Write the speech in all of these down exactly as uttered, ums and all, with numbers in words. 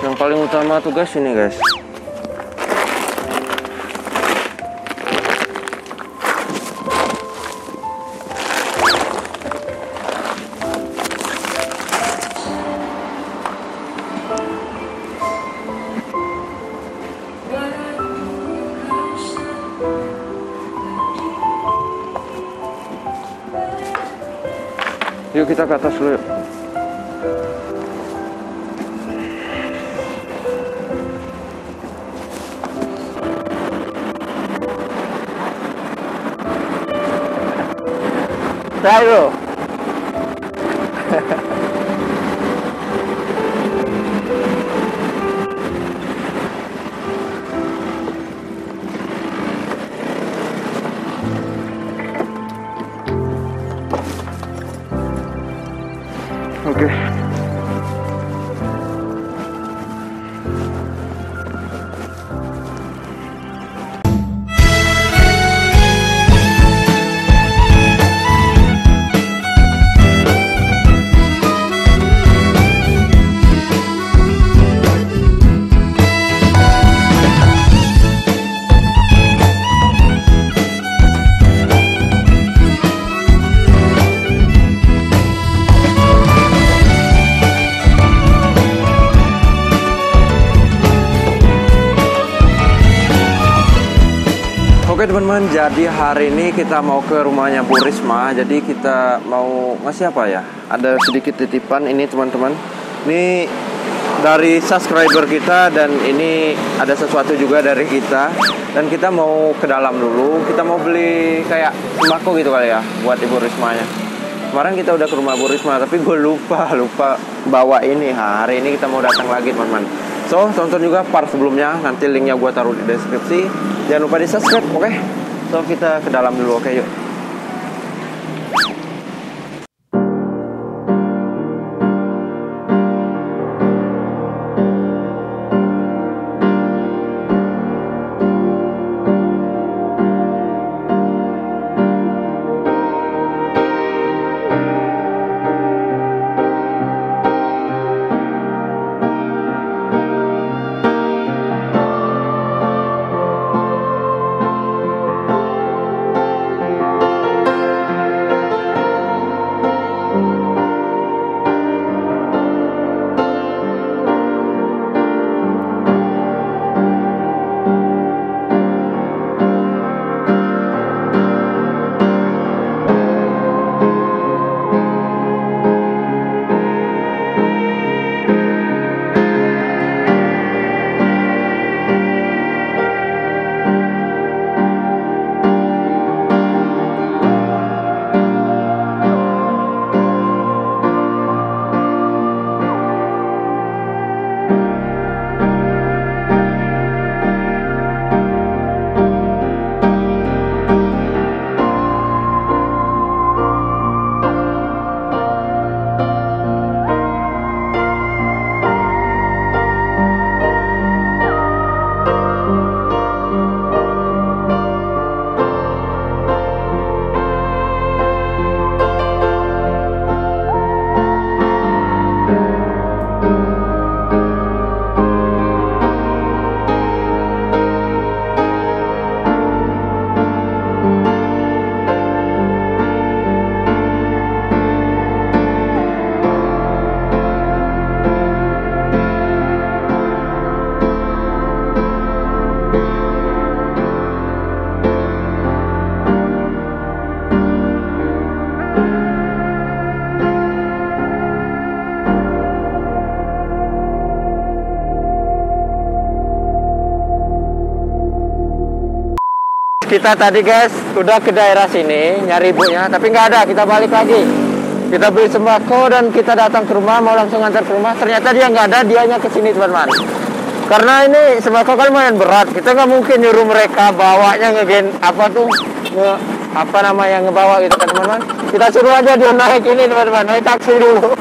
Yang paling utama tugas ini guys. Yuk kita ke atas dulu yuk. Ayo. Oke. Oke teman-teman, jadi hari ini kita mau ke rumahnya Bu Risma. Jadi kita mau ngasih apa ya? Ada sedikit titipan ini teman-teman. Ini dari subscriber kita dan ini ada sesuatu juga dari kita. Dan kita mau ke dalam dulu. Kita mau beli kayak sembako gitu kali ya buat Ibu Rismanya. Kemarin kita udah ke rumah Bu Risma tapi gue lupa lupa bawa ini. Hari ini kita mau datang lagi teman-teman. So, tonton juga part sebelumnya, nanti linknya gue taruh di deskripsi. Jangan lupa di subscribe, oke? Okay? So, kita ke dalam dulu, oke okay, yuk. Kita tadi guys udah ke daerah sini nyari ibunya, tapi nggak ada. Kita balik lagi. Kita beli sembako dan kita datang ke rumah, mau langsung antar ke rumah. Ternyata dia nggak ada, dianya ke sini teman-teman. Karena ini sembako kan lumayan berat, kita nggak mungkin nyuruh mereka bawanya ngegen apa tuh nge, apa namanya ngebawa gitu kan teman-teman. Kita suruh aja dia naik ini teman-teman, naik taksi dulu.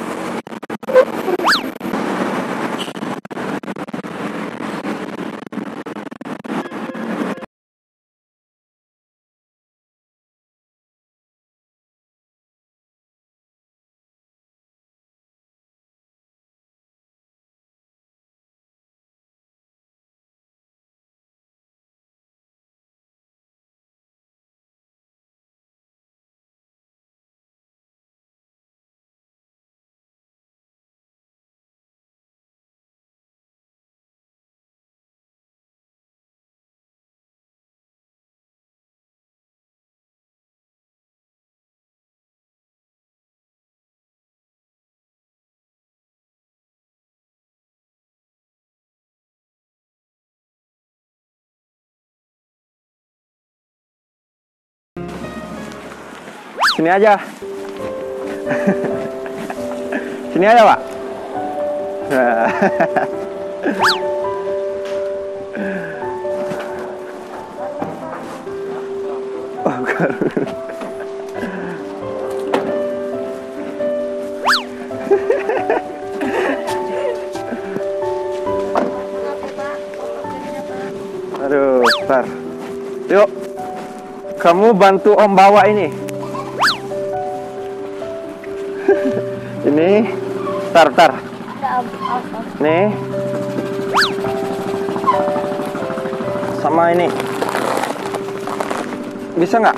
Sini aja. Sini aja, Pak. Oh, aduh, ntar. Yuk, kamu bantu Om bawa ini. Ini, tar, tar. Nih, sama ini. Bisa nggak?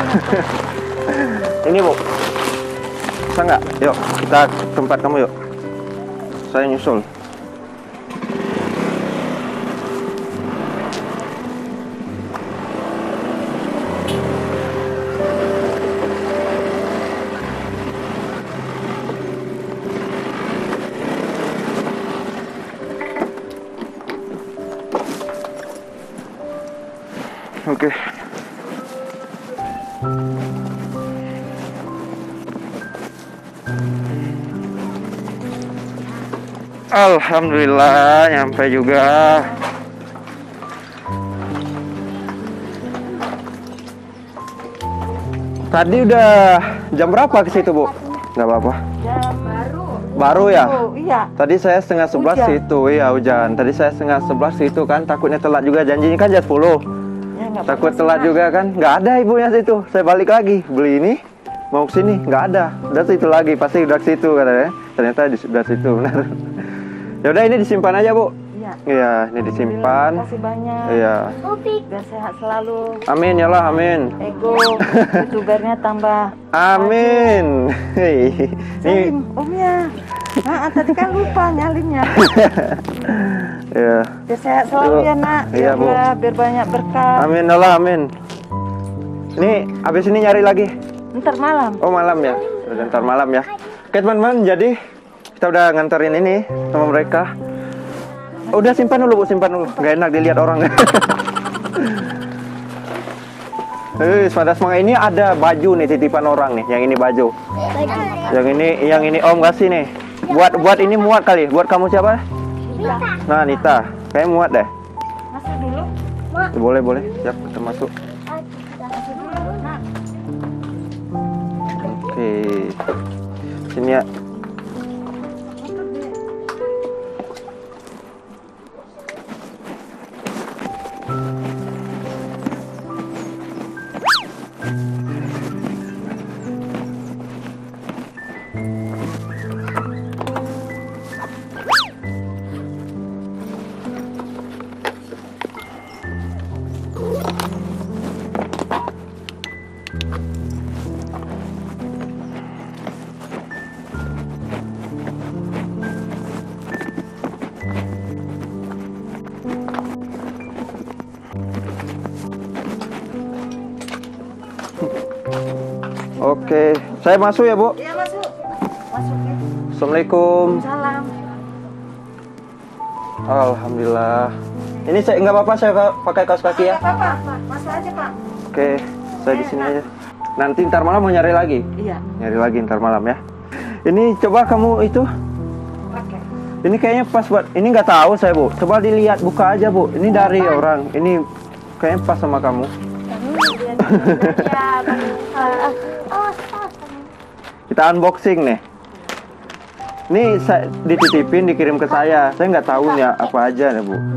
Ini, Bu. Bisa nggak? Yuk, kita ke tempat kamu yuk. Saya nyusul. Oke. Alhamdulillah nyampe juga. Tadi udah jam berapa ke situ, Bu? Nggak apa-apa. Jam baru. Baru ya? Oh, iya. Tadi saya setengah sebelas Hujan. situ, iya hujan. Tadi saya setengah sebelas situ kan, takutnya telat juga. Janjinya kan jam sepuluh. Ya, nggak Takut apa-apa, telat Mas. juga kan. Nggak ada ibunya situ. Saya balik lagi beli ini, mau ke sini nggak ada. Udah situ lagi, pasti udah ke situ katanya. Ternyata di udah situ. Benar. Ya udah ini disimpan aja, Bu. Iya. Iya, ini disimpan. Terima kasih banyak. Iya. Biar sehat selalu. Amin ya Allah, amin. Ego youtubernya tambah. Amin. Hei. Ini Salim, Om ya. Nah, tadi kan lupa nyalinnya. ya. Biar sehat selalu ya, Nak. Iya, Bu. Biar, biar banyak berkah. Amin ya Allah, amin. Ini habis ini nyari lagi. Ntar malam. Oh, malam ya. Udah ntar malam ya. Oke, teman-teman, jadi kita udah nganterin ini sama mereka. Udah simpan dulu, Bu, simpan dulu. Gak enak dilihat orang. Eh, pada semangat ini ada baju nih titipan orang nih. Yang ini baju. Yang ini, yang ini Om kasih nih. Buat, buat ini muat kali. Buat kamu siapa? Nah, Nita. Kayaknya muat deh. Masuk dulu. Boleh, boleh. Siap, kita masuk. Masuk dulu, Nak. Oke. Sini ya. Oke, saya masuk ya, Bu. Iya, masuk. Masuk ya. Assalamualaikum. Salam. Alhamdulillah. Ini saya nggak apa-apa saya pakai kaos kaki ya. Nggak apa-apa, Pak. Masuk aja, Pak. Oke, saya di sini aja. Nanti ntar malam mau nyari lagi. Iya. Nyari lagi ntar malam ya. Ini coba kamu itu. Pakai. Ini kayaknya pas buat. Ini nggak tahu saya, Bu. Coba dilihat, buka aja, Bu. Ini dari orang. Ini kayaknya pas sama kamu. Kita unboxing nih. Ini saya dititipin, dikirim ke saya. Saya nggak tahu nih apa aja nih, Bu. Oh,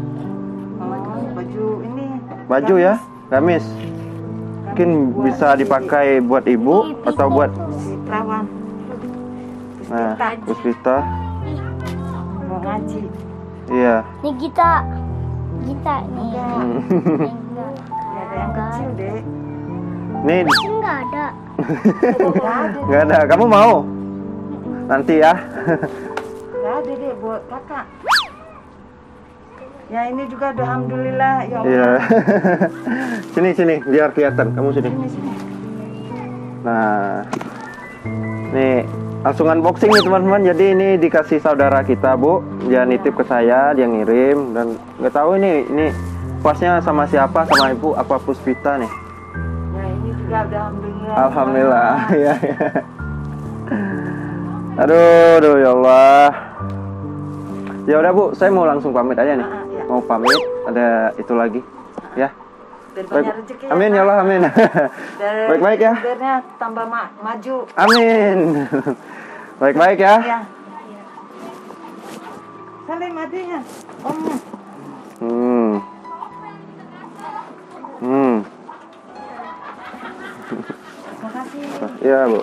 baju ini. Baju ya, gamis. Mungkin bisa dipakai buat ibu atau buat Si perawan. nah, Puspita. Mau ngaji. Iya. Nih kita, kita nih. Enggak. Enggak, Nggak ada yang kecil, Dek. Nih, enggak ada. Nggak ada. nggak ada. Kamu mau? Nanti ya. Nggak ada, Dek, buat kakak. Ya ini juga udah alhamdulillah ya Allah. Iya. Sini sini, biar kelihatan. Kamu sini. Sini, sini. Nah, nih langsung unboxing nih teman-teman. Jadi ini dikasih saudara kita, Bu. Dia nitip ke saya, dia ngirim dan nggak tahu ini ini pasnya sama siapa, sama ibu apa Puspita nih. Ya ini juga Ya udah alhamdulillah. Alhamdulillah. Iya, iya. Aduh, aduh ya Allah. Ya udah Bu, saya mau langsung pamit aja nih. Ah, ah, iya. Mau pamit, ada itu lagi. Ya. Biar Baik. banyak rezeki ya, Amin ya Allah, amin. Biar Baik-baik ya. biarnya tambah ma- maju. Amin. Baik-baik ya. Ya. Salim adiknya. Om. Hmm. Hmm. Makasih. Iya, Bu.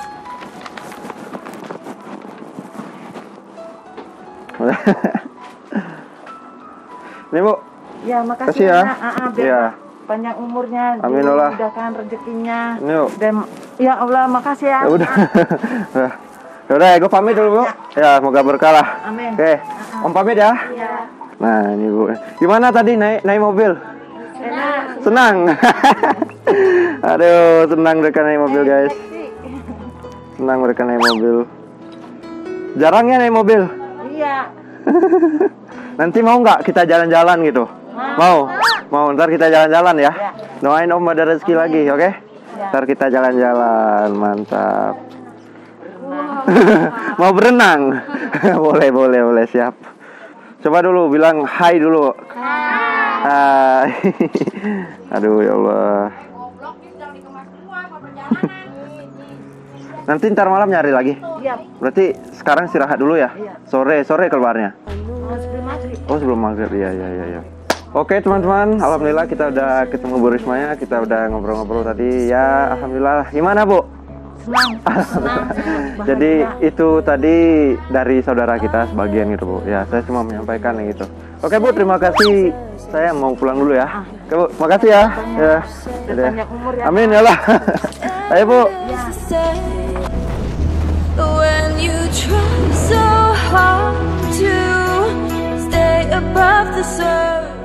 Ini, Bu. Ya, makasih Kasih ya. Nak. Ah, ah, biar Iya. panjang umurnya. Amin, Allah. Dimudahkan rezekinya. Ini, Bu. Dan ya Allah, makasih ya. Ya udah. Ya udah, gue pamit dulu, Bu. Ya, semoga berkah lah. Amin. Oke. Om pamit ya. Ya. Nah, ini Bu. Gimana tadi naik naik mobil? Enak. Senang. Aduh, senang mereka naik mobil, guys. Senang mereka naik mobil. Jarangnya naik mobil. Iya. Nanti mau nggak kita jalan-jalan gitu? Mau. Mau, ntar kita jalan-jalan ya. Ya. Doain Om ada rezeki lagi, oke? Ya. Ntar kita jalan-jalan, mantap. Mau berenang? Boleh, boleh, boleh, siap. Coba dulu bilang hai dulu. Hai. Aduh ya Allah. Nanti ntar malam nyari lagi. Iya. Berarti sekarang istirahat dulu ya. Iya. Sore, sore keluarnya. Oh, sebelum maghrib. Oh sebelum maghrib, iya iya iya. Ya. Oke teman-teman, alhamdulillah kita udah ketemu Bu Rismanya, kita udah ngobrol-ngobrol tadi. Ya alhamdulillah. Gimana Bu? Senang. Senang. Jadi itu tadi dari saudara kita sebagian gitu Bu. Ya saya cuma menyampaikan yang gitu. Oke Bu, terima kasih. Saya mau pulang dulu ya. Oke Bu, makasih ya. Ya. Biar banyak umur ya. Amin ya Allah. Ayo Bu. When you try so hard to stay above the surface.